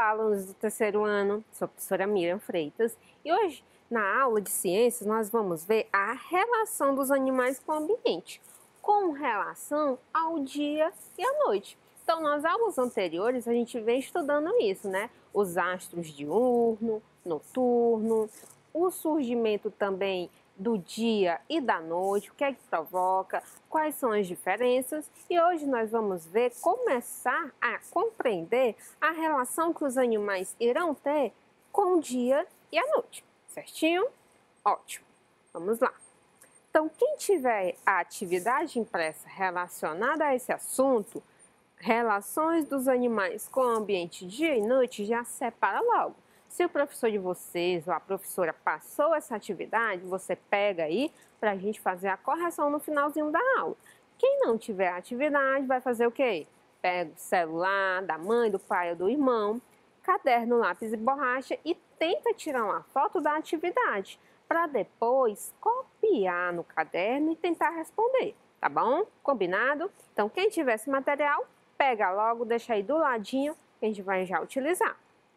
Olá, alunos do terceiro ano, sou a professora Miriam Freitas e hoje, na aula de ciências, nós vamos ver a relação dos animais com o ambiente, com relação ao dia e à noite. Então, nas aulas anteriores, a gente vem estudando isso, né? Os astros diurno, noturno, o surgimento também do dia e da noite, o que é que provoca, quais são as diferenças, e hoje nós vamos ver, começar a compreender a relação que os animais irão ter com o dia e a noite, certinho? Ótimo, vamos lá. Então, quem tiver a atividade impressa relacionada a esse assunto, relações dos animais com o ambiente dia e noite, já separa logo. Se o professor de vocês ou a professora passou essa atividade, você pega aí para a gente fazer a correção no finalzinho da aula. Quem não tiver a atividade vai fazer o quê? Pega o celular da mãe, do pai ou do irmão, caderno, lápis e borracha e tenta tirar uma foto da atividade para depois copiar no caderno e tentar responder, tá bom? Combinado? Então, quem tiver esse material, pega logo, deixa aí do ladinho que a gente vai já utilizar.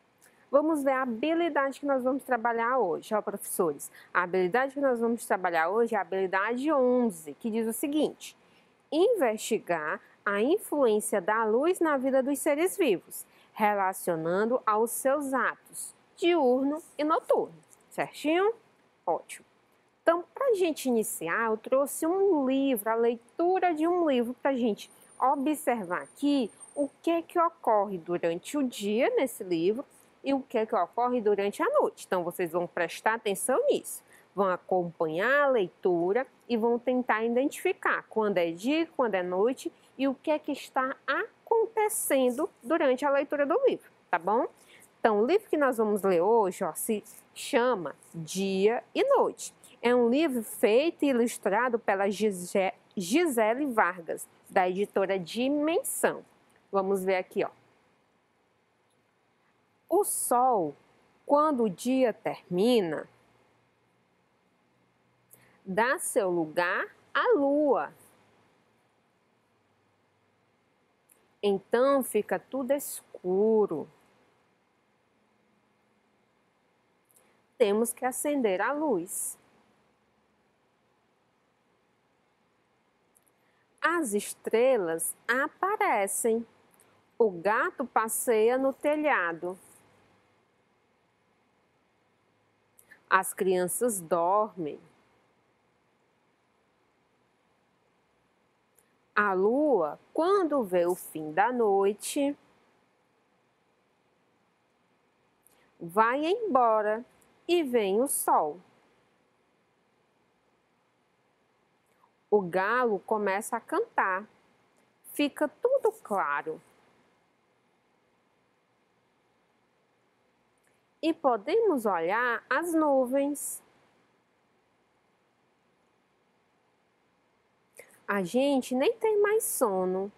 Vamos ver a habilidade que nós vamos trabalhar hoje, ó, professores. A habilidade que nós vamos trabalhar hoje é a habilidade 11, que diz o seguinte: investigar a influência da luz na vida dos seres vivos, relacionando aos seus atos diurno e noturno. Certinho? Ótimo. Então, para a gente iniciar, eu trouxe um livro, a leitura de um livro para a gente observar aqui o que ocorre durante o dia nesse livro e o que ocorre durante a noite. Então, vocês vão prestar atenção nisso, vão acompanhar a leitura e vão tentar identificar quando é dia, quando é noite e o que está acontecendo durante a leitura do livro, tá bom? Então, o livro que nós vamos ler hoje, ó, se chama Dia e Noite. É um livro feito e ilustrado pela Gisele Vargas, da editora Dimensão. Vamos ver aqui, ó. O sol, quando o dia termina, dá seu lugar à lua. Então fica tudo escuro. Temos que acender a luz. As estrelas aparecem. O gato passeia no telhado. As crianças dormem. A lua, quando vê o fim da noite, vai embora e vem o sol. O galo começa a cantar. Fica tudo claro. E podemos olhar as nuvens. A gente nem tem mais sono.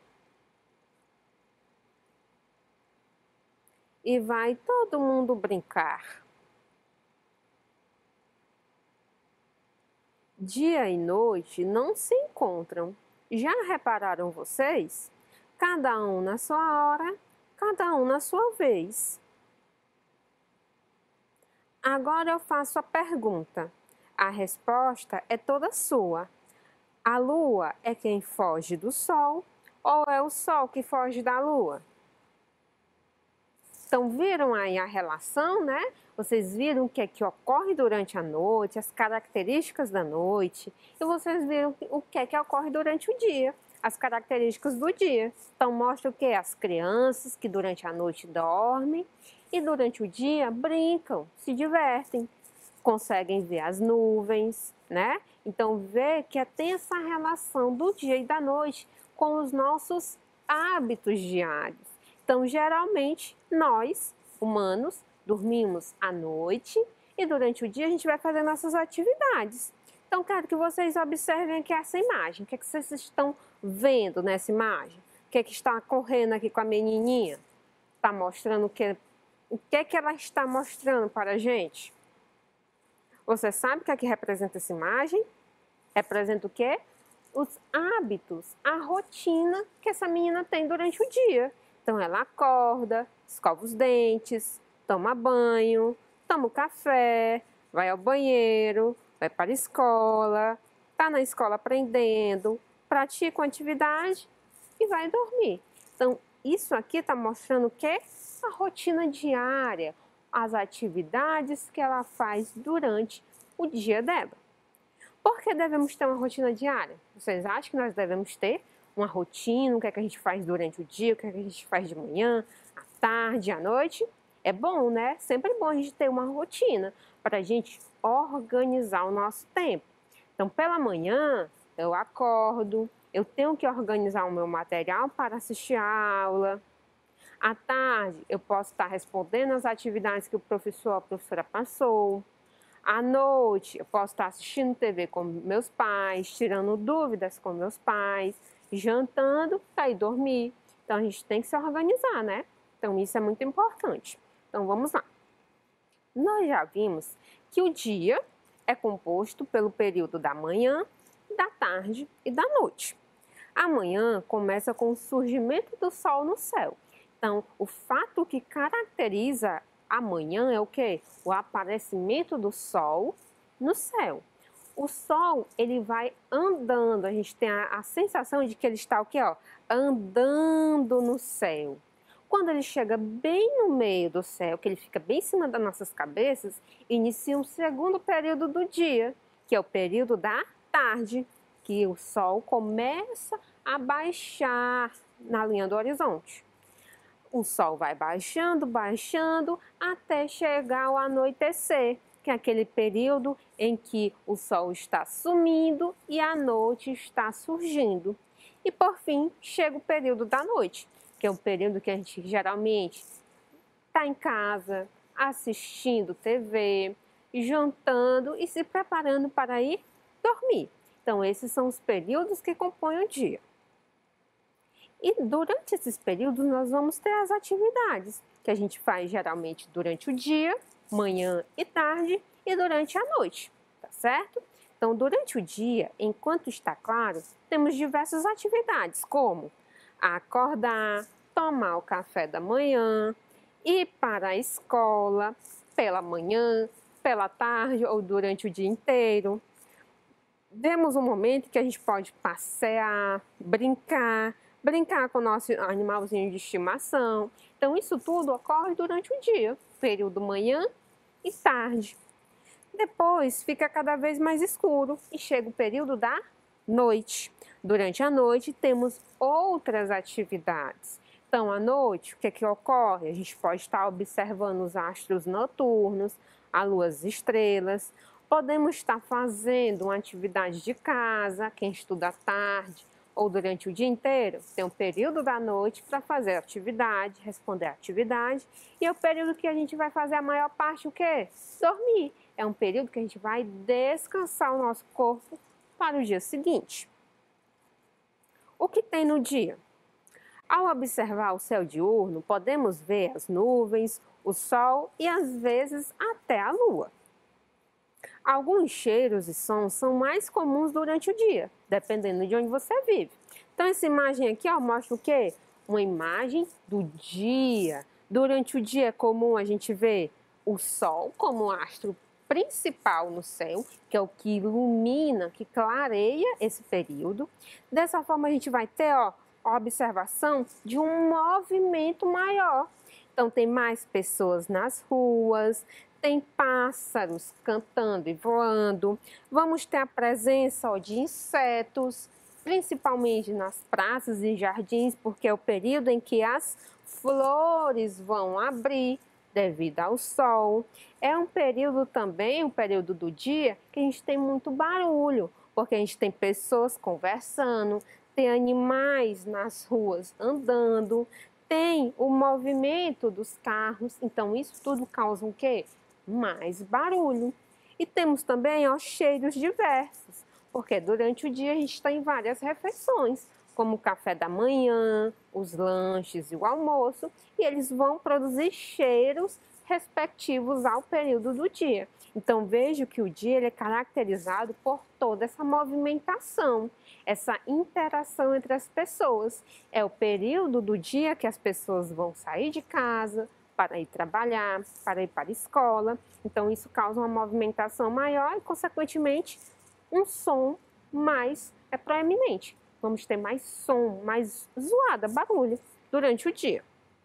E vai todo mundo brincar. Dia e noite não se encontram. Já repararam vocês? Cada um na sua hora, cada um na sua vez. Agora eu faço a pergunta. A resposta é toda sua. A lua é quem foge do sol ou é o sol que foge da lua? Então, viram aí a relação, né? Vocês viram o que é que ocorre durante a noite, as características da noite, e vocês viram o que é que ocorre durante o dia, as características do dia. Então, mostra o que? As crianças que durante a noite dormem e durante o dia brincam, se divertem, conseguem ver as nuvens, né? Então, vê que tem essa relação do dia e da noite com os nossos hábitos diários. Então, geralmente, nós, humanos, dormimos à noite e durante o dia a gente vai fazer nossas atividades. Então, quero que vocês observem aqui essa imagem. O que é que vocês estão vendo nessa imagem? O que é que está ocorrendo aqui com a menininha? Está mostrando o que é que ela está mostrando para a gente? Você sabe o que é que representa essa imagem? Representa o quê? Os hábitos, a rotina que essa menina tem durante o dia. Então ela acorda, escova os dentes, toma banho, toma o café, vai ao banheiro, vai para a escola, está na escola aprendendo, pratica uma atividade e vai dormir. Então isso aqui está mostrando o quê? A rotina diária, as atividades que ela faz durante o dia dela. Por que devemos ter uma rotina diária? Vocês acham que nós devemos ter uma rotina, o que é que a gente faz durante o dia, o que é que a gente faz de manhã, à tarde, à noite? É bom, né? Sempre é bom a gente ter uma rotina para a gente organizar o nosso tempo. Então, pela manhã, eu acordo, eu tenho que organizar o meu material para assistir a aula. À tarde, eu posso estar respondendo as atividades que o professor ou a professora passou. À noite, eu posso estar assistindo TV com meus pais, tirando dúvidas com meus pais, jantando para ir dormir. Então, a gente tem que se organizar, né? Então, isso é muito importante. Então, vamos lá. Nós já vimos que o dia é composto pelo período da manhã, da tarde e da noite. A manhã começa com o surgimento do sol no céu. Então, o fato que caracteriza a manhã é o quê? O aparecimento do sol no céu. O sol, ele vai andando, a gente tem a sensação de que ele está o quê? Ó, andando no céu. Quando ele chega bem no meio do céu, que ele fica bem em cima das nossas cabeças, inicia um segundo período do dia, que é o período da tarde, que o sol começa a baixar na linha do horizonte. O sol vai baixando, baixando, até chegar ao anoitecer, que é aquele período em que o sol está sumindo e a noite está surgindo. E por fim, chega o período da noite, que é o período que a gente geralmente está em casa, assistindo TV, jantando e se preparando para ir dormir. Então, esses são os períodos que compõem o dia. E durante esses períodos nós vamos ter as atividades que a gente faz geralmente durante o dia, manhã e tarde e durante a noite, tá certo? Então, durante o dia, enquanto está claro, temos diversas atividades, como acordar, tomar o café da manhã, ir para a escola pela manhã, pela tarde ou durante o dia inteiro. Temos um momento que a gente pode passear, brincar com o nosso animalzinho de estimação. Então, isso tudo ocorre durante o dia, período manhã e tarde. Depois, fica cada vez mais escuro e chega o período da noite. Durante a noite, temos outras atividades. Então, à noite, o que é que ocorre? A gente pode estar observando os astros noturnos, a lua, as estrelas. Podemos estar fazendo uma atividade de casa, quem estuda à tarde ou durante o dia inteiro, tem um período da noite para fazer atividade, responder a atividade, e é o período que a gente vai fazer a maior parte o quê? Dormir. É um período que a gente vai descansar o nosso corpo para o dia seguinte. O que tem no dia? Ao observar o céu diurno, podemos ver as nuvens, o sol e às vezes até a lua. Alguns cheiros e sons são mais comuns durante o dia, dependendo de onde você vive. Então, essa imagem aqui ó, mostra o quê? Uma imagem do dia. Durante o dia é comum a gente ver o sol como astro principal no céu, que é o que ilumina, que clareia esse período. Dessa forma, a gente vai ter ó, a observação de um movimento maior. Então, tem mais pessoas nas ruas, tem pássaros cantando e voando. Vamos ter a presença ó, de insetos, principalmente nas praças e jardins, porque é o período em que as flores vão abrir devido ao sol. É um período também, um período do dia, que a gente tem muito barulho, porque a gente tem pessoas conversando, tem animais nas ruas andando, tem o movimento dos carros, então isso tudo causa o quê? Mais barulho. E temos também ó, cheiros diversos, porque durante o dia a gente tem várias refeições, como o café da manhã, os lanches e o almoço, e eles vão produzir cheiros respectivos ao período do dia. Então, vejo que o dia ele é caracterizado por toda essa movimentação, essa interação entre as pessoas. É o período do dia que as pessoas vão sair de casa para ir trabalhar, para ir para a escola. Então, isso causa uma movimentação maior e, consequentemente, um som mais proeminente. Vamos ter mais som, mais zoada, barulho durante o dia.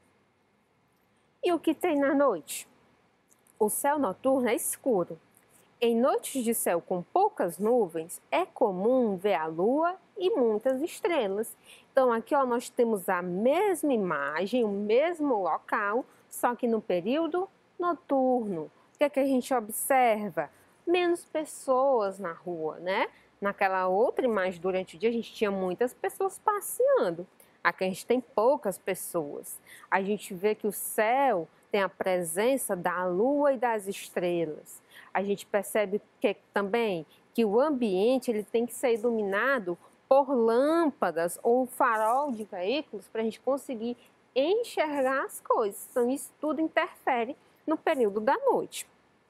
E o que tem na noite? O céu noturno é escuro. Em noites de céu com poucas nuvens, é comum ver a lua e muitas estrelas. Então, aqui ó, nós temos a mesma imagem, o mesmo local, só que no período noturno. O que é que a gente observa? Menos pessoas na rua, né? Naquela outra imagem, durante o dia, a gente tinha muitas pessoas passeando. Aqui a gente tem poucas pessoas. A gente vê que o céu tem a presença da lua e das estrelas. A gente percebe também que o ambiente ele tem que ser iluminado por lâmpadas ou farol de veículos para a gente conseguir enxergar as coisas. Então, isso tudo interfere no período da noite.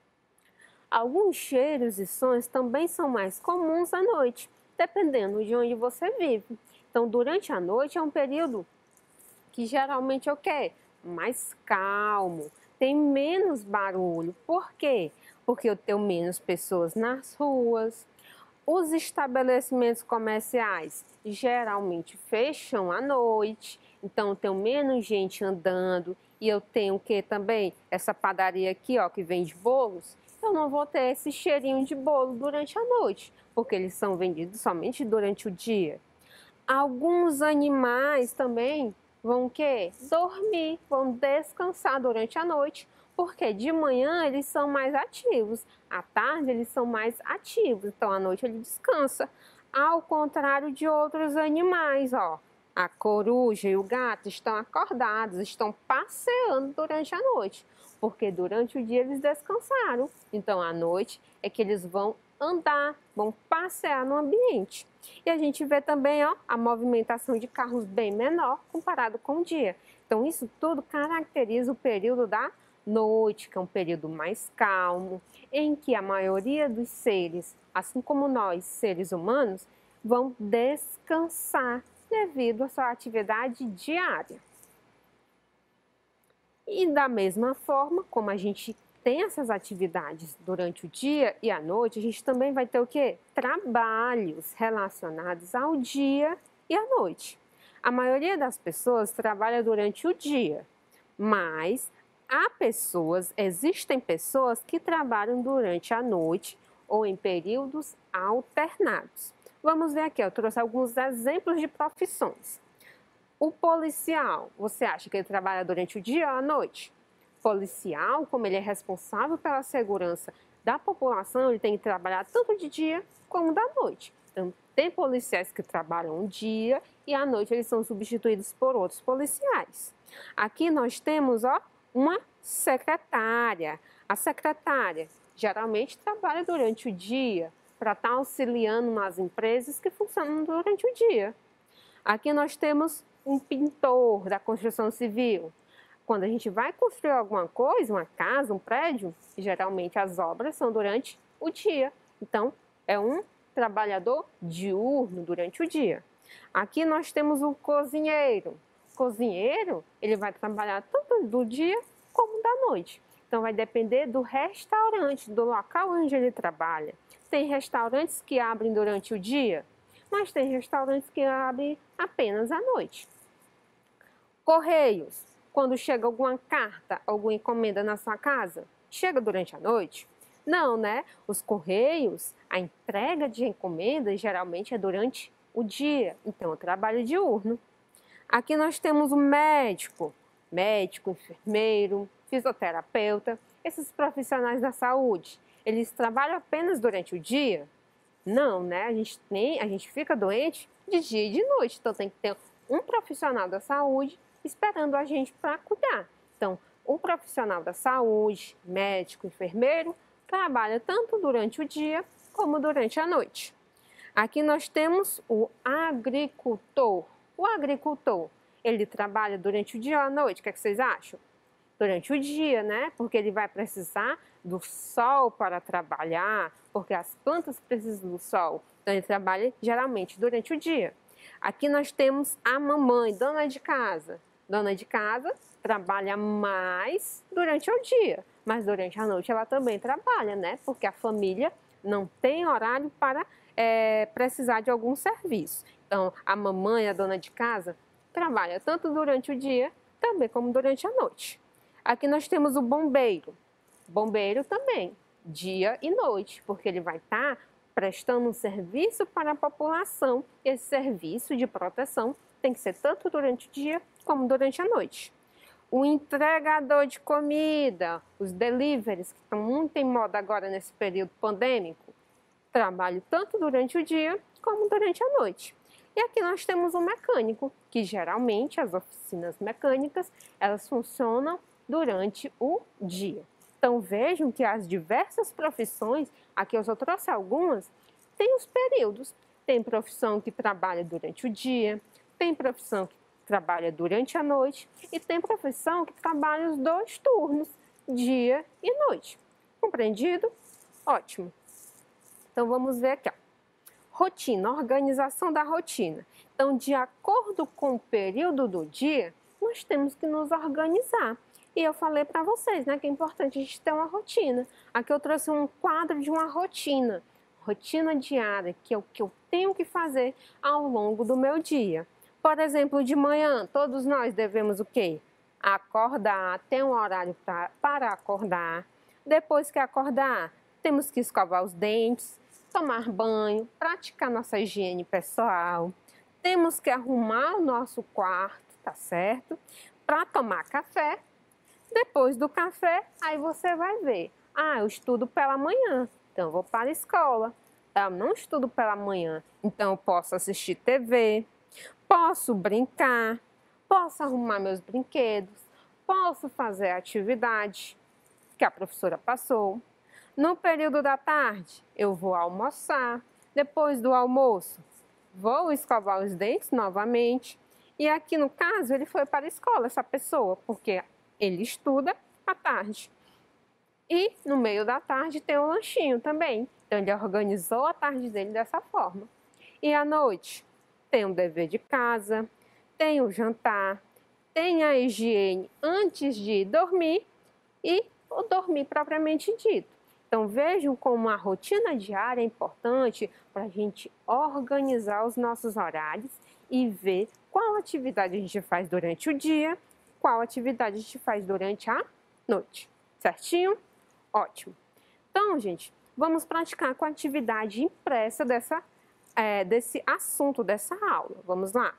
Alguns cheiros e sons também são mais comuns à noite, dependendo de onde você vive. Então, durante a noite é um período que geralmente é o quê? Mais calmo, tem menos barulho. Por quê? Porque eu tenho menos pessoas nas ruas. Os estabelecimentos comerciais geralmente fecham à noite, então eu tenho menos gente andando. E eu tenho o que também? Essa padaria aqui, ó, que vende bolos. Eu não vou ter esse cheirinho de bolo durante a noite, porque eles são vendidos somente durante o dia. Alguns animais também vão o quê? Dormir, vão descansar durante a noite, porque de manhã eles são mais ativos, à tarde eles são mais ativos, então à noite ele descansa. Ao contrário de outros animais, ó, a coruja e o gato estão acordados, estão passeando durante a noite, porque durante o dia eles descansaram, então à noite é que eles vão andar, vão passear no ambiente. E a gente vê também ó, a movimentação de carros bem menor comparado com o dia. Então isso tudo caracteriza o período da noite, que é um período mais calmo, em que a maioria dos seres, assim como nós, seres humanos, vão descansar devido à sua atividade diária. E da mesma forma, como a gente tem essas atividades durante o dia e à noite, a gente também vai ter o quê? Trabalhos relacionados ao dia e à noite. A maioria das pessoas trabalha durante o dia, mas existem pessoas que trabalham durante a noite ou em períodos alternados. Vamos ver aqui, eu trouxe alguns exemplos de profissões. O policial, você acha que ele trabalha durante o dia ou à noite? Policial, como ele é responsável pela segurança da população, ele tem que trabalhar tanto de dia como da noite. Então, tem policiais que trabalham dia e à noite eles são substituídos por outros policiais. Aqui nós temos ó, uma secretária. A secretária geralmente trabalha durante o dia para estar auxiliando nas empresas que funcionam durante o dia. Aqui nós temos um pintor da construção civil. Quando a gente vai construir alguma coisa, uma casa, um prédio, geralmente as obras são durante o dia. Então, é um trabalhador diurno durante o dia. Aqui nós temos o cozinheiro. O cozinheiro, ele vai trabalhar tanto do dia como da noite. Então, vai depender do restaurante, do local onde ele trabalha. Tem restaurantes que abrem durante o dia, mas tem restaurantes que abrem apenas à noite. Correios. Quando chega alguma carta, alguma encomenda na sua casa, chega durante a noite? Não, né? Os correios, a entrega de encomendas geralmente é durante o dia, então eu trabalho diurno. Aqui nós temos o médico, enfermeiro, fisioterapeuta, esses profissionais da saúde, eles trabalham apenas durante o dia? Não, né? A gente fica doente de dia e de noite, então tem que ter um profissional da saúde esperando a gente para cuidar. Então, o profissional da saúde, médico, enfermeiro, trabalha tanto durante o dia como durante a noite. Aqui nós temos o agricultor. O agricultor, ele trabalha durante o dia ou à noite? O que é que vocês acham? durante o dia, né? Porque ele vai precisar do sol para trabalhar, porque as plantas precisam do sol. Então, ele trabalha geralmente durante o dia. Aqui nós temos a mamãe, dona de casa. Dona de casa trabalha mais durante o dia, mas durante a noite ela também trabalha, né? Porque a família não tem horário para precisar de algum serviço. Então, a mamãe, a dona de casa, trabalha tanto durante o dia, também como durante a noite. Aqui nós temos o bombeiro. Bombeiro também, dia e noite, porque ele vai estar prestando um serviço para a população. Esse serviço de proteção tem que ser tanto durante o dia como durante a noite. O entregador de comida, os deliveries, que estão muito em moda agora nesse período pandêmico, trabalham tanto durante o dia como durante a noite. E aqui nós temos um mecânico, que geralmente as oficinas mecânicas, elas funcionam durante o dia. Então vejam que as diversas profissões, aqui eu só trouxe algumas, tem os períodos. Tem profissão que trabalha durante o dia, tem profissão que trabalha durante a noite e tem profissão que trabalha os 2 turnos, dia e noite. Compreendido? Ótimo. Então vamos ver aqui, ó. Rotina, organização da rotina. Então, de acordo com o período do dia, nós temos que nos organizar. E eu falei para vocês, né, que é importante a gente ter uma rotina. Aqui eu trouxe um quadro de uma rotina. Rotina diária, que é o que eu tenho que fazer ao longo do meu dia. Por exemplo, de manhã, todos nós devemos o quê? Acordar, ter um horário para acordar. Depois que acordar, temos que escovar os dentes, tomar banho, praticar nossa higiene pessoal. Temos que arrumar o nosso quarto, tá certo? Para tomar café. Depois do café, aí você vai ver. Ah, eu estudo pela manhã, então eu vou para a escola. Eu não estudo pela manhã, então eu posso assistir TV, posso brincar, posso arrumar meus brinquedos, posso fazer a atividade que a professora passou. No período da tarde, eu vou almoçar. Depois do almoço, vou escovar os dentes novamente. E aqui no caso, ele foi para a escola, essa pessoa, porque ele estuda à tarde. E no meio da tarde tem um lanchinho também. Então ele organizou a tarde dele dessa forma. E à noite tem um dever de casa, tem o jantar, tem a higiene antes de dormir e o dormir propriamente dito. Então vejam como a rotina diária é importante para a gente organizar os nossos horários e ver qual atividade a gente faz durante o dia, qual atividade a gente faz durante a noite. Certinho? Ótimo. Então, gente, vamos praticar com a atividade impressa desse assunto, dessa aula. Vamos lá?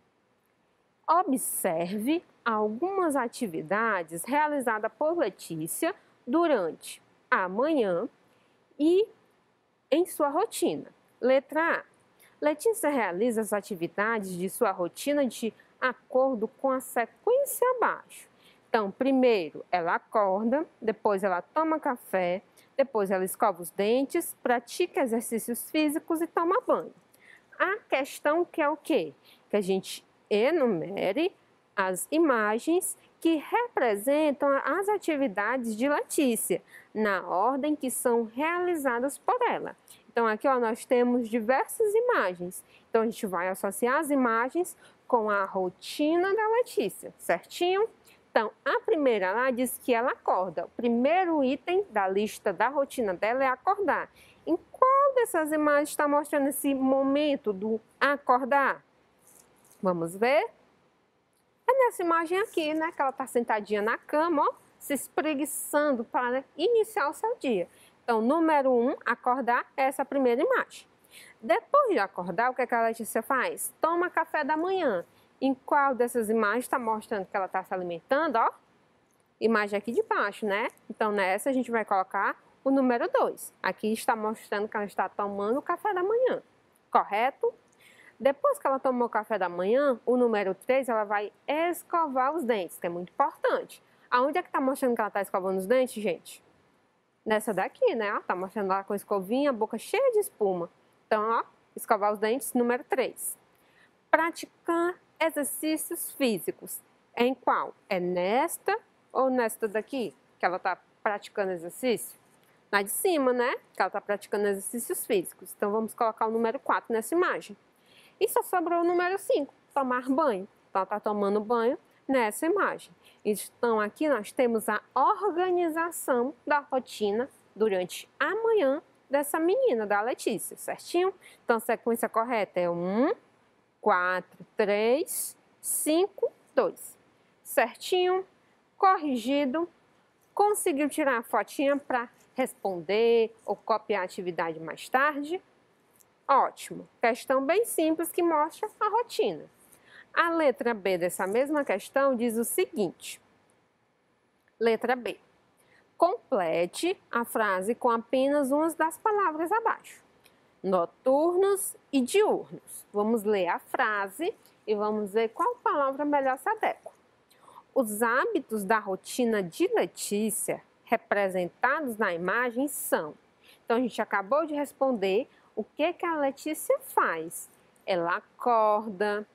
Observe algumas atividades realizadas por Letícia durante a manhã e em sua rotina. Letra A. Letícia realiza as atividades de sua rotina de acordo com a sequência abaixo. Então, primeiro ela acorda, depois ela toma café, depois ela escova os dentes, pratica exercícios físicos e toma banho. A questão que é o quê? Que a gente enumere as imagens que representam as atividades de Letícia, na ordem que são realizadas por ela. Então, aqui ó, nós temos diversas imagens. Então, a gente vai associar as imagens com a rotina da Letícia, certinho? Então, a primeira lá diz que ela acorda. O primeiro item da lista da rotina dela é acordar. Em qual dessas imagens está mostrando esse momento do acordar? Vamos ver? É nessa imagem aqui, né? Que ela está sentadinha na cama, ó, se espreguiçando para iniciar o seu dia. Então, número 1, acordar, é essa primeira imagem. Depois de acordar, o que a Letícia faz? Toma café da manhã. Em qual dessas imagens está mostrando que ela está se alimentando, ó? Imagem aqui de baixo, né? Então, nessa a gente vai colocar o número 2. Aqui está mostrando que ela está tomando o café da manhã, correto? Depois que ela tomou o café da manhã, o número 3, ela vai escovar os dentes, que é muito importante. Aonde é que está mostrando que ela está escovando os dentes, gente? Nessa daqui, né? Está mostrando lá com a escovinha, a boca cheia de espuma. Então, ó, escovar os dentes, número 3. Praticar exercícios físicos. Em qual? É nesta Ou nesta daqui, que ela está praticando exercício? Na de cima, né? Que ela está praticando exercícios físicos. Então, vamos colocar o número 4 nessa imagem. E só sobrou o número 5, tomar banho. Então, ela está tomando banho nessa imagem. Então, aqui nós temos a organização da rotina durante a manhã dessa menina, da Letícia, certinho? Então, a sequência correta é 1, 4, 3, 5, 2. Certinho? Corrigido. Conseguiu tirar a fotinha para responder ou copiar a atividade mais tarde? Ótimo! Questão bem simples que mostra a rotina. A letra B dessa mesma questão diz o seguinte. Letra B. Complete a frase com apenas umas das palavras abaixo. Noturnos e diurnos. Vamos ler a frase e vamos ver qual palavra melhor se adequa. Os hábitos da rotina de Letícia, representados na imagem, são... Então, a gente acabou de responder o que a Letícia faz. Ela acorda,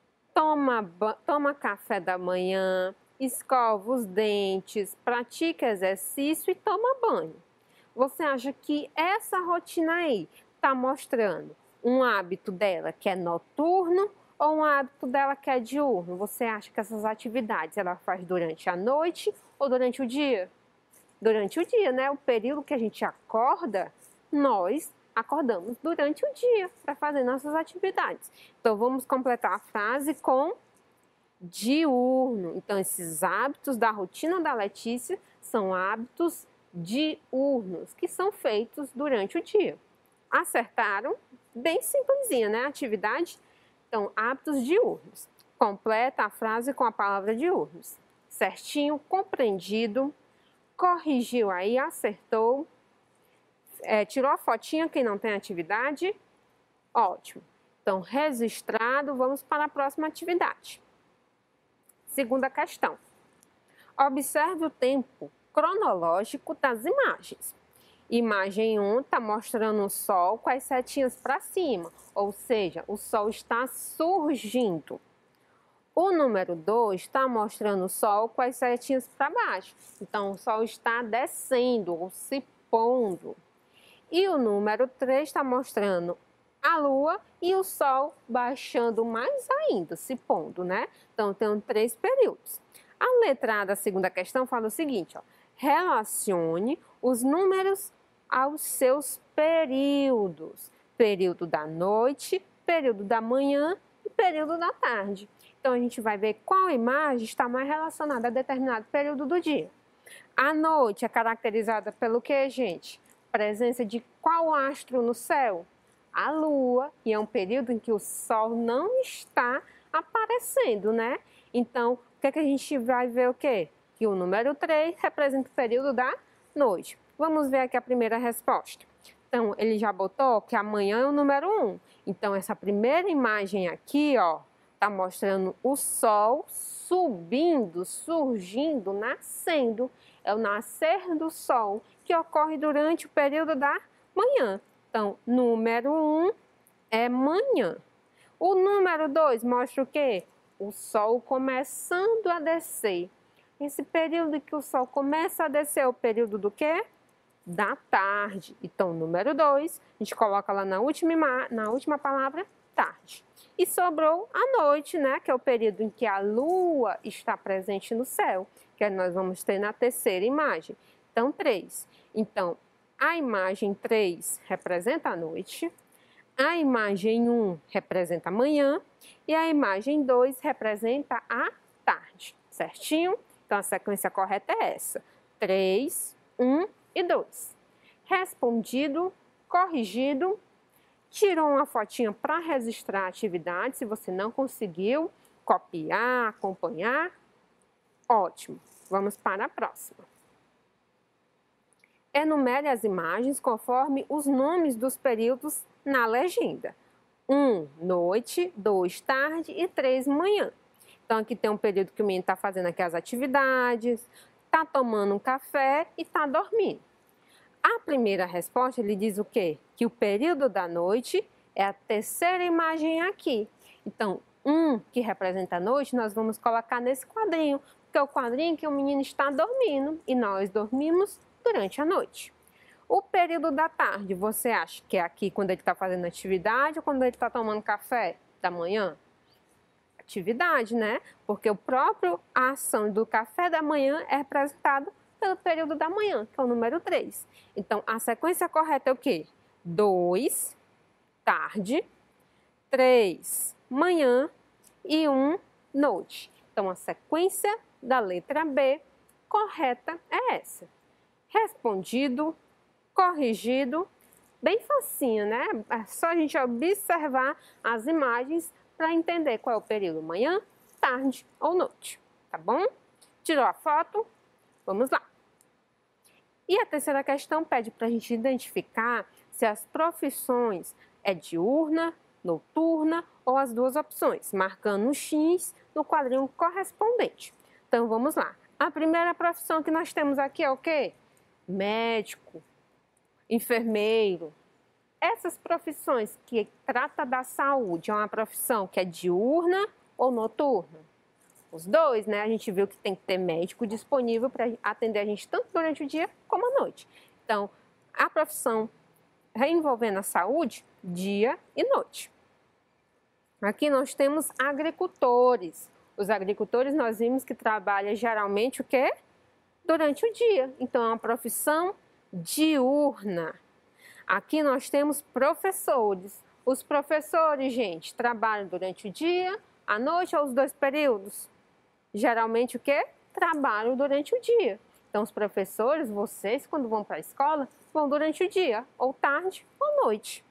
toma café da manhã, escova os dentes, pratica exercício e toma banho. Você acha que essa rotina aí está mostrando um hábito dela que é noturno ou um hábito dela que é diurno? Você acha que essas atividades ela faz durante a noite ou durante o dia? Durante o dia, né? O período que a gente acorda, nós acordamos durante o dia para fazer nossas atividades. Então, vamos completar a frase com diurno. Então, esses hábitos da rotina da Letícia são hábitos diurnos, que são feitos durante o dia. Acertaram? Bem simplesinha, né? A atividade. Então, hábitos diurnos. Completa a frase com a palavra diurnos. Certinho, compreendido, corrigiu aí, acertou. Tirou a fotinha quem não tem atividade? Ótimo. Então, registrado, vamos para a próxima atividade. Segunda questão. Observe o tempo cronológico das imagens. Imagem 1 está mostrando o sol com as setinhas para cima, ou seja, o sol está surgindo. O número 2 está mostrando o sol com as setinhas para baixo, então o sol está descendo ou se pondo. E o número 3 está mostrando a lua e o sol baixando mais ainda, se pondo, né? Então, tem 3 períodos. A letra A da segunda questão fala o seguinte, ó, relacione os números aos seus períodos. Período da noite, período da manhã e período da tarde. Então, a gente vai ver qual imagem está mais relacionada a determinado período do dia. A noite é caracterizada pelo quê, gente? Presença de qual astro no céu? A lua, e é um período em que o sol não está aparecendo, né? Então, o que a gente vai ver o quê? Que o número 3 representa o período da noite. Vamos ver aqui a primeira resposta. Então, ele já botou que amanhã é o número 1. Então, essa primeira imagem aqui, ó, tá mostrando o sol subindo, surgindo, nascendo. É o nascer do sol que ocorre durante o período da manhã. Então, número 1 é manhã. O número 2 mostra o quê? O sol começando a descer. Esse período em que o sol começa a descer é o período do quê? Da tarde. Então, número 2, a gente coloca lá na última palavra, tarde. E sobrou a noite, né? Que é o período em que a lua está presente no céu, que nós vamos ter na terceira imagem. Então, 3. Então, a imagem 3 representa a noite, a imagem 1 representa a manhã e a imagem 2 representa a tarde, certinho? Então, a sequência correta é essa, 3, 1 e 2. Respondido, corrigido, tirou uma fotinha para registrar a atividade, se você não conseguiu copiar, acompanhar, ótimo. Vamos para a próxima. Enumere as imagens conforme os nomes dos períodos na legenda. 1, noite, 2, tarde e 3, manhã. Então, aqui tem um período que o menino está fazendo aqui as atividades, está tomando um café e está dormindo. A primeira resposta, ele diz o quê? Que o período da noite é a terceira imagem aqui. Então, 1, que representa a noite, nós vamos colocar nesse quadrinho, Porque é o quadrinho que o menino está dormindo e nós dormimos durante a noite. O período da tarde, você acha que é aqui quando ele está fazendo atividade ou quando ele está tomando café da manhã? Atividade, né? Porque o próprio a ação do café da manhã é representado pelo período da manhã, que é o número 3. Então, a sequência correta é o quê? 2, tarde, 3, manhã e 1, noite. Então, a sequência da letra B correta é essa. Respondido, corrigido, bem facinho, né? É só a gente observar as imagens para entender qual é o período manhã, tarde ou noite, tá bom? Tirou a foto? Vamos lá. E a terceira questão pede para a gente identificar se as profissões é diurna, noturna ou as duas opções, marcando um X no quadrinho correspondente. Então vamos lá. A primeira profissão que nós temos aqui é o quê? Médico, enfermeiro. Essas profissões que trata da saúde é uma profissão que é diurna ou noturna? Os dois, né? A gente viu que tem que ter médico disponível para atender a gente tanto durante o dia como à noite. Então, a profissão envolvendo a saúde, dia e noite. Aqui nós temos agricultores. Os agricultores nós vimos que trabalham geralmente o quê? Durante o dia. Então, é uma profissão diurna. Aqui nós temos professores. Os professores, gente, trabalham durante o dia, à noite ou os dois períodos? Geralmente o quê? Trabalham durante o dia. Então, os professores, vocês, quando vão para a escola, vão durante o dia, ou tarde ou noite.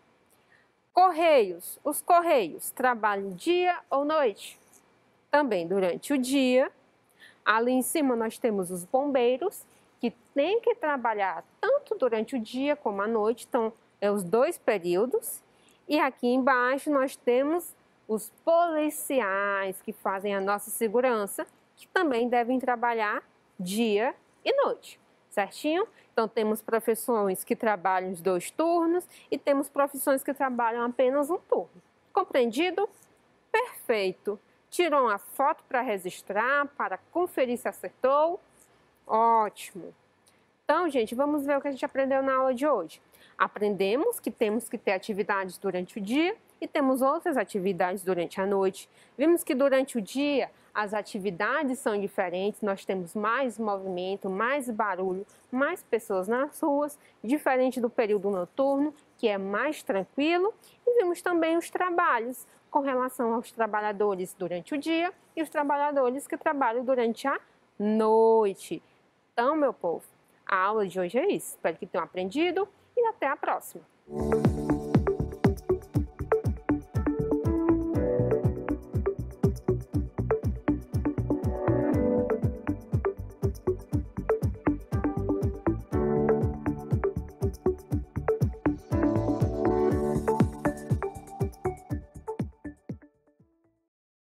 Correios. Os correios trabalham dia ou noite? Também durante o dia. Ali em cima nós temos os bombeiros, que têm que trabalhar tanto durante o dia como à noite, então é os dois períodos. E aqui embaixo nós temos os policiais, que fazem a nossa segurança, que também devem trabalhar dia e noite, certinho? Então temos profissões que trabalham os 2 turnos e temos profissões que trabalham apenas um turno. Compreendido? Perfeito! Tirou uma foto para registrar, para conferir se acertou? Ótimo! Então, gente, vamos ver o que a gente aprendeu na aula de hoje. Aprendemos que temos que ter atividades durante o dia e temos outras atividades durante a noite. Vimos que durante o dia as atividades são diferentes, nós temos mais movimento, mais barulho, mais pessoas nas ruas, diferente do período noturno, que é mais tranquilo. E vimos também os trabalhos com relação aos trabalhadores durante o dia e os trabalhadores que trabalham durante a noite. Então, meu povo, a aula de hoje é isso. Espero que tenham aprendido e até a próxima!